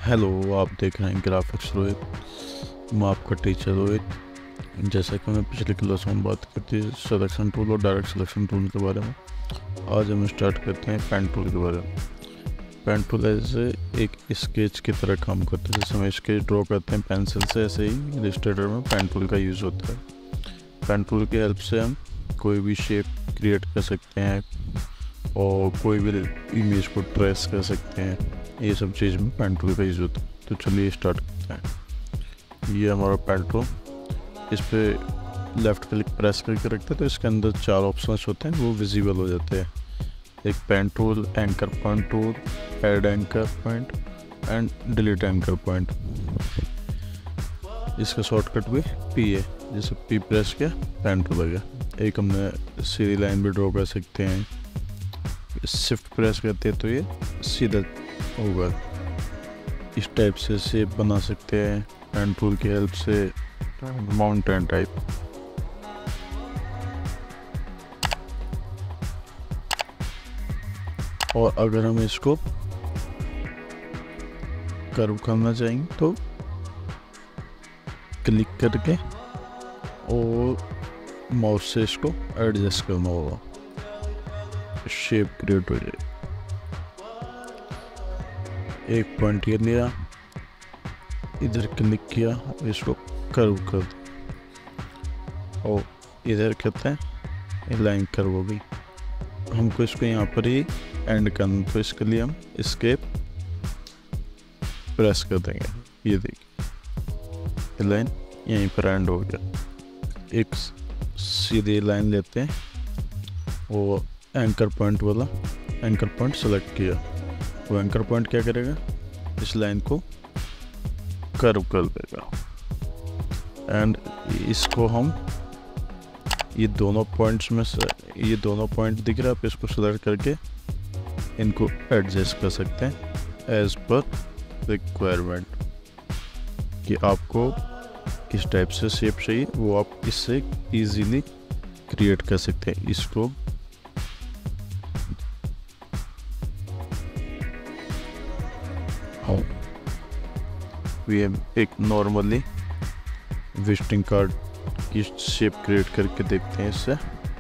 Hello, आप देख रहे हैं ग्राफिक्स रोहित। मैं आपका टीचर रोहित। जैसा कि मैंने पिछले क्लास में बात की थी सिलेक्शन टूल और डायरेक्ट सिलेक्शन टूल के बारे में, आज हम स्टार्ट करते हैं पेन टूल के बारे में। पेन टूल ऐसे एक स्केच की तरह काम करता है। जैसे हम स्केच ड्रॉ करते हैं पेंसिल से, ऐसे ही इलस्ट्रेटर में पेन टूल का यूज़ होता है। पेन टूल की हेल्प से हम कोई भी शेप क्रिएट कर सकते हैं और कोई भी इमेज को ट्रेस कर सकते हैं। ये सब चीज़ में पेन टूल का यूज़ होता है। तो चलिए स्टार्ट करते हैं। ये हमारा पेन टूल, इस पर लेफ़्ट क्लिक प्रेस करके रखते हैं तो इसके अंदर 4 ऑप्शंस होते हैं, वो विजिबल हो जाते हैं। एक pen tool, anchor point tool, add anchor point and delete anchor point. इसका शॉर्टकट भी पी है। जैसे पी प्रेस किया पेन टूल आ गया। एक हमने सीधी लाइन भी ड्रॉ कर सकते हैं। शिफ्ट प्रेस करते हैं तो ये सीधा होगा। इस टाइप से शेप बना सकते हैं पेन टूल की हेल्प से, माउंटेन टाइप। और अगर हम इसको कर्व करना चाहेंगे तो क्लिक करके और माउस से इसको एडजस्ट करना होगा, शेप क्रिएट हो जाए। एक पॉइंट ये लिया, इधर क्लिक किया, इसको कर्व कर दो और इधर कहते हैं लाइन कर्व हो गई। हमको इसको यहाँ पर ही एंड करना, तो इसके लिए हम एस्केप प्रेस कर देंगे। ये देखिए लाइन यहीं पर एंड हो गया। एक सीधी लाइन लेते हैं और एंकर पॉइंट वाला एंकर पॉइंट सेलेक्ट किया। वो एंकर पॉइंट क्या करेगा, इस लाइन को कर्व कर देगा। एंड इसको हम ये दोनों पॉइंट्स में से, ये दोनों पॉइंट दिख रहा है, आप इसको सेलेक्ट करके इनको एडजस्ट कर सकते हैं एज पर रिक्वायरमेंट, कि आपको किस टाइप से शेप चाहिए वो आप इससे इजीली क्रिएट कर सकते हैं। इसको भी हम एक नॉर्मली विजिटिंग कार्ड की शेप क्रिएट करके देखते हैं इससे।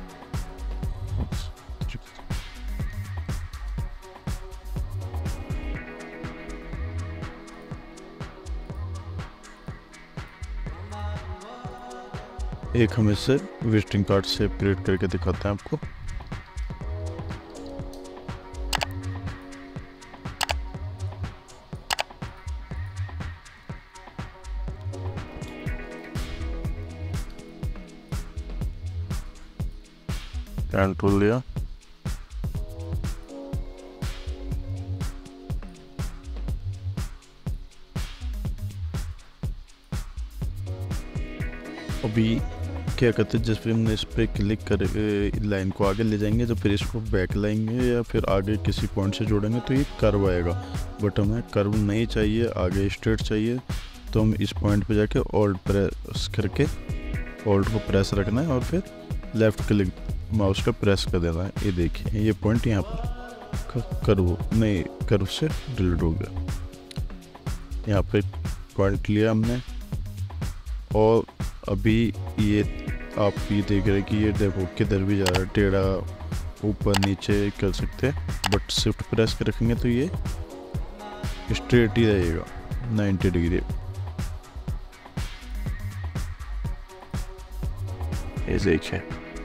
एक हम इससे विजिटिंग कार्ड शेप क्रिएट करके दिखाते हैं आपको। पेन टूल लिया, अभी क्या करते हैं, जिस पर हमने इस पर क्लिक कर लाइन को आगे ले जाएंगे, तो फिर इसको बैक लाएंगे या फिर आगे किसी पॉइंट से जोड़ेंगे तो ये कर्व आएगा। बट हमें कर्व नहीं चाहिए, आगे स्ट्रेट चाहिए, तो हम इस पॉइंट पे जाके ऑल्ट प्रेस करके ऑल्ट को प्रेस रखना है और फिर लेफ़्ट क्लिक माउस का प्रेस कर देना है। ये देखिए ये पॉइंट यहाँ पर कर्व से डिलीट हो गया। यहाँ पे पॉइंट लिया हमने और अभी ये आप ये देख रहे हैं कि ये देखो किधर भी जा रहा है, टेढ़ा ऊपर नीचे कर सकते हैं। बट शिफ्ट प्रेस कर रखेंगे तो ये स्ट्रेट ही रहेगा 90 डिग्री। ये देखिए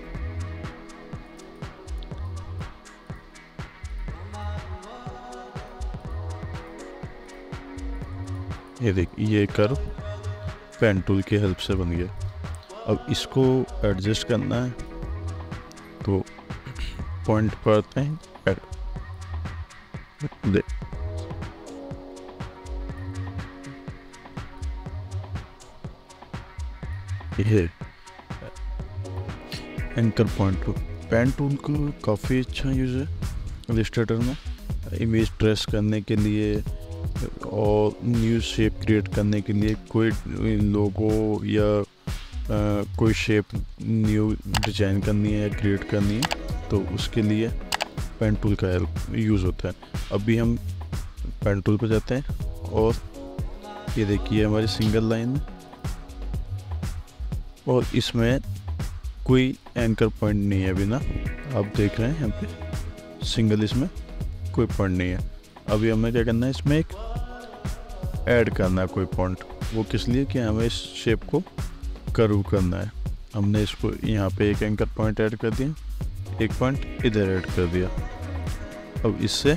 ये कर्व पेन टूल की हेल्प से बन गया। अब इसको एडजस्ट करना है तो पॉइंट पर आते हैं, ये anchor point tool. Pen tool को काफ़ी अच्छा यूज़ है इलस्ट्रेटर में, इमेज ट्रेस करने के लिए और न्यू शेप क्रिएट करने के लिए। कोई लोगो या कोई शेप न्यू डिजाइन करनी है या क्रिएट करनी है तो उसके लिए पेन टूल का यूज़ होता है। अभी हम पेन टूल पर जाते हैं और ये देखिए हमारी सिंगल लाइन है और इसमें कोई एंकर पॉइंट नहीं है अभी ना, आप देख रहे हैं यहाँ पे सिंगल, इसमें कोई पॉइंट नहीं है। अभी हमें क्या करना है, इसमें एक ऐड करना है कोई पॉइंट। वो किस लिए कि हमें इस शेप को कर्व करना है। हमने इसको यहाँ पे एक एंकर पॉइंट ऐड कर दिया, एक पॉइंट इधर ऐड कर दिया। अब इससे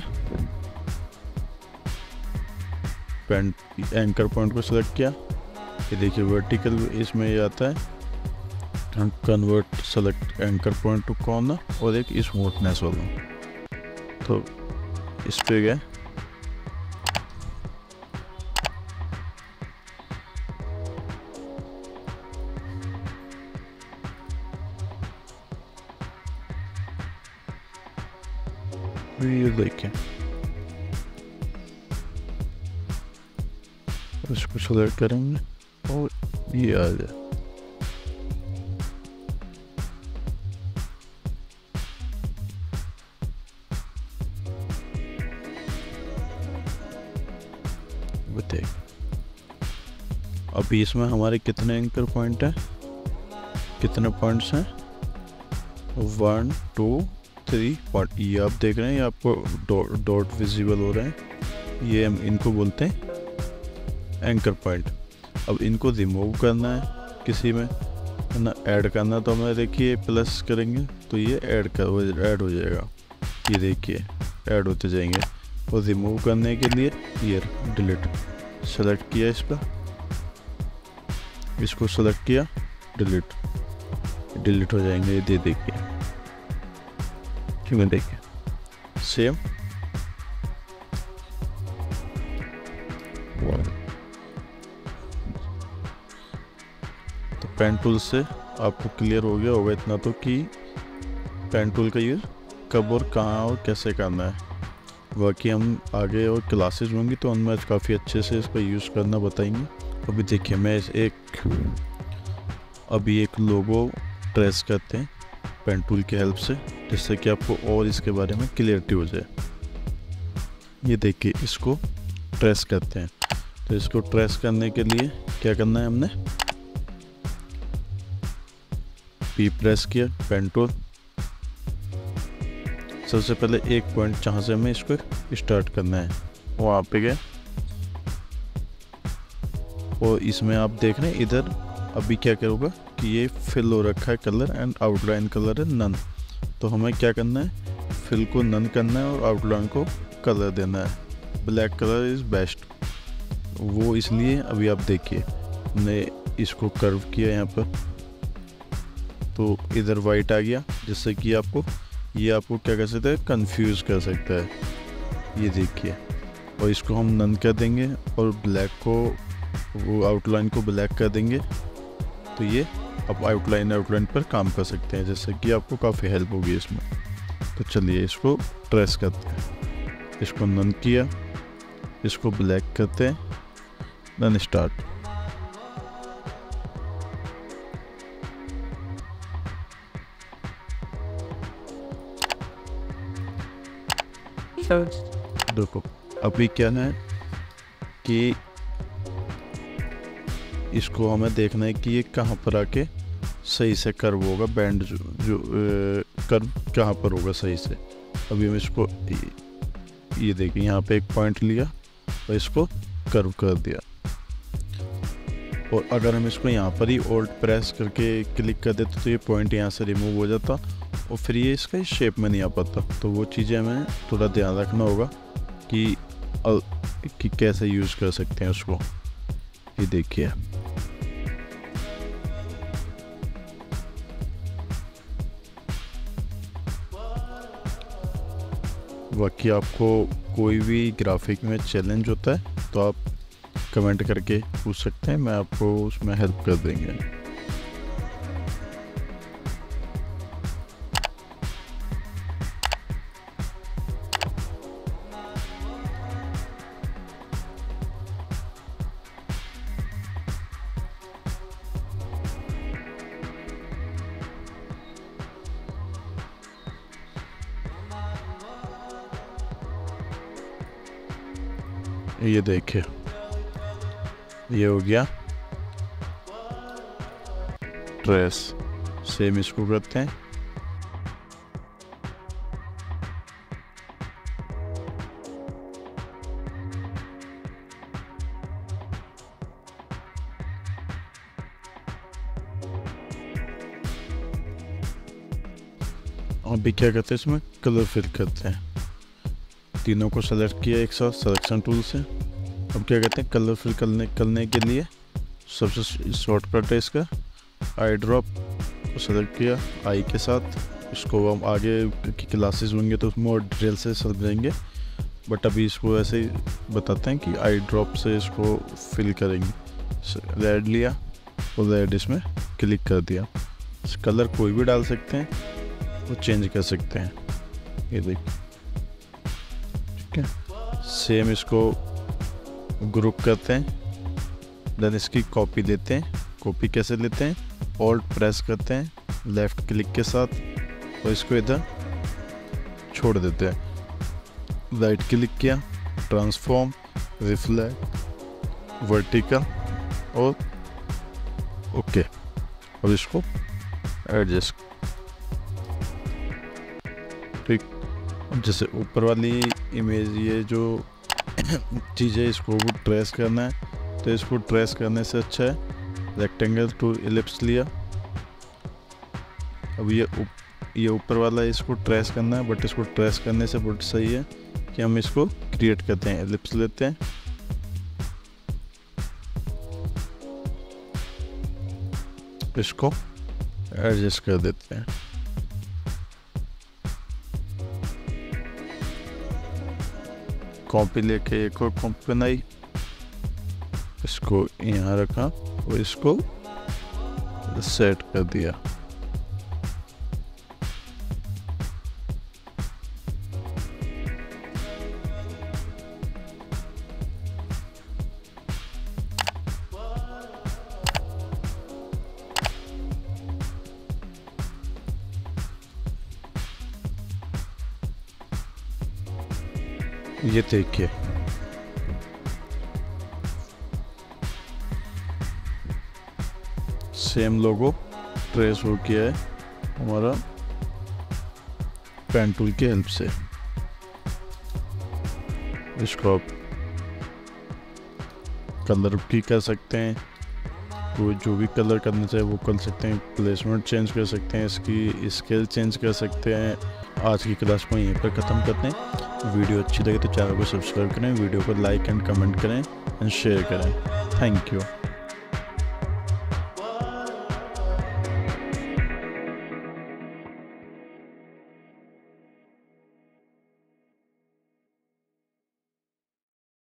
एंकर पॉइंट को सिलेक्ट किया, ये देखिए वर्टिकल इसमें ये आता है convert select anchor point to corner और एक स्मूथनेस वाला। तो इस पे गए, ये देखिए इसको सेलेक्ट करेंगे और ये आ जाए। बताइए अभी इसमें हमारे कितने एंकर पॉइंट हैं, कितने पॉइंट्स हैं, 1 2 3 पॉइंट। ये आप देख रहे हैं, ये आपको डॉट विजिबल हो रहे हैं, ये हम इनको बोलते हैं एंकर पॉइंट। अब इनको रिमूव करना है किसी में है ना, ऐड करना, तो हमें देखिए प्लस करेंगे तो ये ऐड हो जाएगा। ये देखिए ऐड होते जाएंगे। और रिमूव करने के लिए ये डिलीट सेलेक्ट किया, इस पर इसको सेलेक्ट किया, डिलीट हो जाएंगे। ये देखिए क्यों, देखिए सेम तो पेन टूल से आपको क्लियर हो गया होगा इतना तो कि पेन टूल का यूज़ कब और कहाँ और कैसे करना है। बाकी हम आगे और क्लासेस होंगी तो उनमें काफ़ी अच्छे से इसका यूज़ करना बताएंगे। अभी देखिए मैं अभी एक लोगो ट्रेस करते हैं पेन टूल की हेल्प से, जिससे कि आपको और इसके बारे में क्लियरिटी हो जाए। ये देखिए इसको ट्रेस करते हैं, तो इसको ट्रेस करने के लिए क्या करना है, हमने पी प्रेस किया, पेन टूल, सबसे पहले एक पॉइंट जहाँ से हमें इसको स्टार्ट करना है वहाँ पे गए। और इसमें आप देख रहे हैं इधर अभी क्या करूँगा कि ये फिल हो रखा है कलर एंड आउटलाइन कलर है नन। तो हमें क्या करना है, फिल को नन करना है और आउटलाइन को कलर देना है। ब्लैक कलर इज़ बेस्ट, वो इसलिए अभी आप देखिए हमने इसको कर्व किया यहाँ पर, तो इधर वाइट आ गया, जिससे कि आपको क्या कर सकता है, कंफ्यूज कर सकता है। ये देखिए, और इसको हम नन कर देंगे और ब्लैक को, वो आउटलाइन को ब्लैक कर देंगे, तो ये आप आउटलाइन पर काम कर सकते हैं, जैसे कि आपको काफ़ी हेल्प होगी इसमें। तो चलिए इसको ट्रेस करते हैं, इसको नन किया, इसको ब्लैक करते हैं, देन स्टार्ट। देखो अभी क्या है कि इसको हमें देखना है कि ये कहाँ पर आके सही से कर्व होगा, बैंड जो कर्व कहाँ पर होगा सही से। अभी हम इसको ये देखिए यहाँ पे एक पॉइंट लिया और इसको कर्व कर दिया, और अगर हम इसको यहाँ पर ही ओल्ड प्रेस करके क्लिक कर देते तो ये पॉइंट यहाँ से रिमूव हो जाता और फिर ये इसका शेप में नहीं आ पाता। तो वो चीज़ें हमें थोड़ा ध्यान रखना होगा कि कैसे यूज़ कर सकते हैं उसको। ये देखिए बाकी आपको कोई भी ग्राफिक में चैलेंज होता है तो आप कमेंट करके पूछ सकते हैं, मैं आपको उसमें हेल्प कर देंगे। ये देखिए ये हो गया ट्रेस। सेम इसको करते हैं। अभी क्या करते हैं, इसमें कलर फिल करते हैं। तीनों को सेलेक्ट किया एक साथ सिलेक्शन टूल से। अब क्या कहते हैं, कलर फिल करने के लिए सबसे शॉर्टकट है इसका, आई ड्रॉप को सेलेक्ट किया आई के साथ। इसको हम आगे की क्लासेस होंगे तो उसमें और डिटेल से समझेंगे, बट अभी इसको ऐसे ही बताते हैं कि आई ड्रॉप से इसको फिल करेंगे। रेड लिया और रेड इसमें क्लिक कर दिया। कलर कोई भी डाल सकते हैं, वो चेंज कर सकते हैं। ये देखिए, ठीक है। सेम इसको ग्रुप करते हैं, देन इसकी कॉपी लेते हैं। कॉपी कैसे लेते हैं, ऑल्ट प्रेस करते हैं लेफ़्ट क्लिक के साथ और इसको इधर छोड़ देते हैं। राइट क्लिक किया, ट्रांसफॉर्म, रिफ्लेक्ट, वर्टिकल और ओके। और इसको एडजस्ट, ठीक। जैसे ऊपर वाली इमेज, ये जो चीज़ है इसको ट्रेस करना है, तो इसको ट्रेस करने से अच्छा है रेक्टेंगल टू इलिप्स लिया। अब ये ऊपर वाला इसको ट्रेस करना है, बट इसको ट्रेस करने से बहुत सही है कि हम इसको क्रिएट करते हैं। इलिप्स लेते हैं, इसको एडजस्ट कर देते हैं। कॉपी लेके एक और कॉपी बनाई, इसको यहाँ रखा और इसको सेट कर दिया। ये देखिए, सेम लोगो ट्रेस हो गया है हमारा पेन टूल की हेल्प से। इसको आप कलर भी कर सकते हैं, कोई जो भी कलर करना चाहे वो कर सकते हैं। प्लेसमेंट चेंज कर सकते हैं, इसकी स्केल चेंज कर सकते हैं। आज की क्लास को यहीं पर ख़त्म करते हैं। वीडियो अच्छी लगे तो चैनल को सब्सक्राइब करें, वीडियो को लाइक एंड कमेंट करें एंड शेयर करें। Thank you.